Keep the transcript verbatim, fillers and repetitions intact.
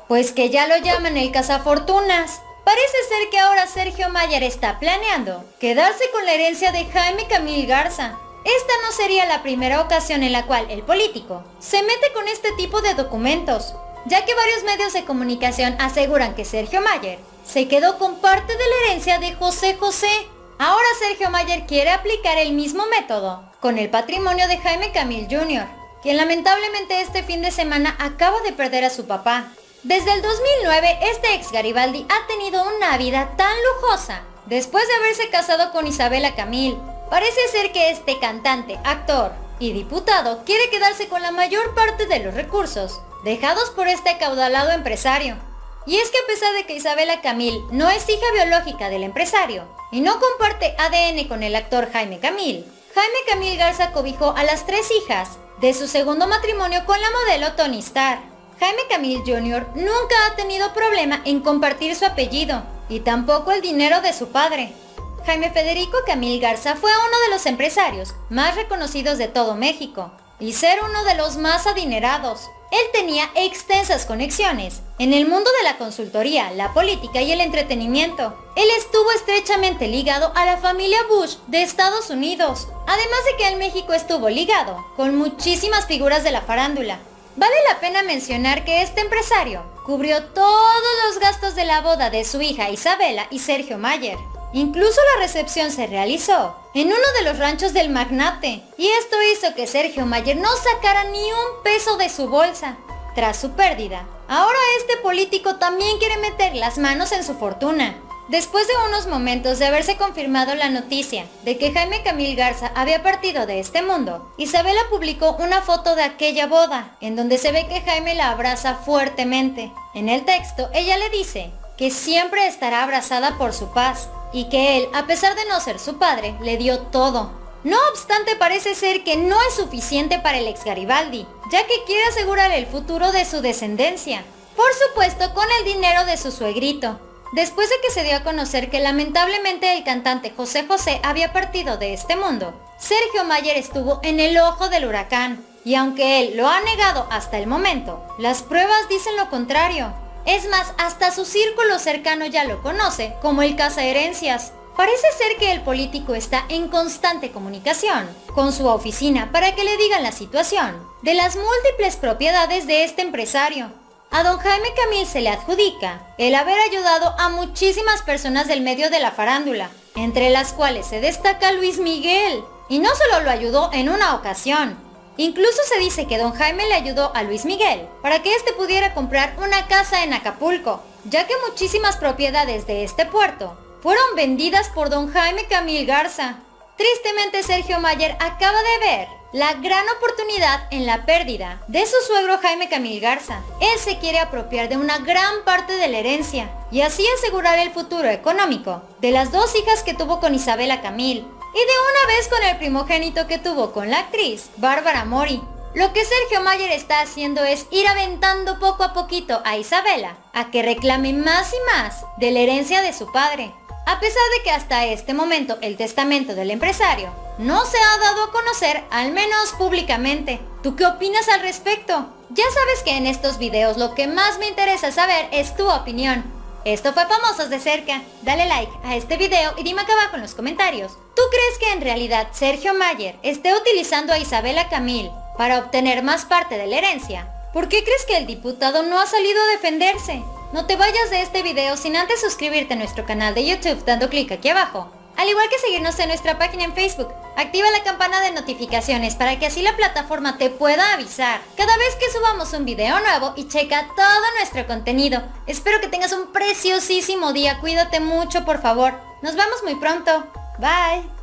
Pues que ya lo llaman el cazafortunas. Parece ser que ahora Sergio Mayer está planeando quedarse con la herencia de Jaime Camil Garza. Esta no sería la primera ocasión en la cual el político se mete con este tipo de documentos, ya que varios medios de comunicación aseguran que Sergio Mayer se quedó con parte de la herencia de José José. Ahora Sergio Mayer quiere aplicar el mismo método con el patrimonio de Jaime Camil junior, quien lamentablemente este fin de semana acaba de perder a su papá. Desde el dos mil nueve, este ex Garibaldi ha tenido una vida tan lujosa. Después de haberse casado con Isabela Camil, parece ser que este cantante, actor y diputado quiere quedarse con la mayor parte de los recursos dejados por este acaudalado empresario. Y es que a pesar de que Isabela Camil no es hija biológica del empresario y no comparte A D N con el actor Jaime Camil, Jaime Camil Garza cobijó a las tres hijas de su segundo matrimonio con la modelo Toni Starr. Jaime Camil junior nunca ha tenido problema en compartir su apellido y tampoco el dinero de su padre. Jaime Federico Camil Garza fue uno de los empresarios más reconocidos de todo México y ser uno de los más adinerados. Él tenía extensas conexiones en el mundo de la consultoría, la política y el entretenimiento. Él estuvo estrechamente ligado a la familia Bush de Estados Unidos, además de que en México estuvo ligado con muchísimas figuras de la farándula. Vale la pena mencionar que este empresario cubrió todos los gastos de la boda de su hija Isabela y Sergio Mayer. Incluso la recepción se realizó en uno de los ranchos del magnate, y esto hizo que Sergio Mayer no sacara ni un peso de su bolsa. Tras su pérdida, ahora este político también quiere meter las manos en su fortuna. Después de unos momentos de haberse confirmado la noticia de que Jaime Camil Garza había partido de este mundo, Isabela publicó una foto de aquella boda, en donde se ve que Jaime la abraza fuertemente. En el texto, ella le dice que siempre estará abrazada por su paz, y que él, a pesar de no ser su padre, le dio todo. No obstante, parece ser que no es suficiente para el ex Garibaldi, ya que quiere asegurar el futuro de su descendencia, por supuesto con el dinero de su suegrito. Después de que se dio a conocer que lamentablemente el cantante José José había partido de este mundo, Sergio Mayer estuvo en el ojo del huracán, y aunque él lo ha negado hasta el momento, las pruebas dicen lo contrario. Es más, hasta su círculo cercano ya lo conoce como el cazaherencias. Parece ser que el político está en constante comunicación con su oficina para que le digan la situación de las múltiples propiedades de este empresario. A don Jaime Camil se le adjudica el haber ayudado a muchísimas personas del medio de la farándula, entre las cuales se destaca Luis Miguel. Y no solo lo ayudó en una ocasión, incluso se dice que don Jaime le ayudó a Luis Miguel para que éste pudiera comprar una casa en Acapulco, ya que muchísimas propiedades de este puerto fueron vendidas por don Jaime Camil Garza. Tristemente, Sergio Mayer acaba de ver la gran oportunidad en la pérdida de su suegro Jaime Camil Garza. Él se quiere apropiar de una gran parte de la herencia y así asegurar el futuro económico de las dos hijas que tuvo con Isabela Camil, y de una vez con el primogénito que tuvo con la actriz Bárbara Mori. Lo que Sergio Mayer está haciendo es ir aventando poco a poquito a Isabela a que reclame más y más de la herencia de su padre. A pesar de que hasta este momento el testamento del empresario no se ha dado a conocer, al menos públicamente. ¿Tú qué opinas al respecto? Ya sabes que en estos videos lo que más me interesa saber es tu opinión. Esto fue Famosos de Cerca. Dale like a este video y dime acá abajo en los comentarios. ¿Tú crees que en realidad Sergio Mayer esté utilizando a Isabela Camil para obtener más parte de la herencia? ¿Por qué crees que el diputado no ha salido a defenderse? No te vayas de este video sin antes suscribirte a nuestro canal de YouTube dando clic aquí abajo. Al igual que seguirnos en nuestra página en Facebook. Activa la campana de notificaciones para que así la plataforma te pueda avisar cada vez que subamos un video nuevo, y checa todo nuestro contenido. Espero que tengas un preciosísimo día. Cuídate mucho, por favor. Nos vemos muy pronto. Bye.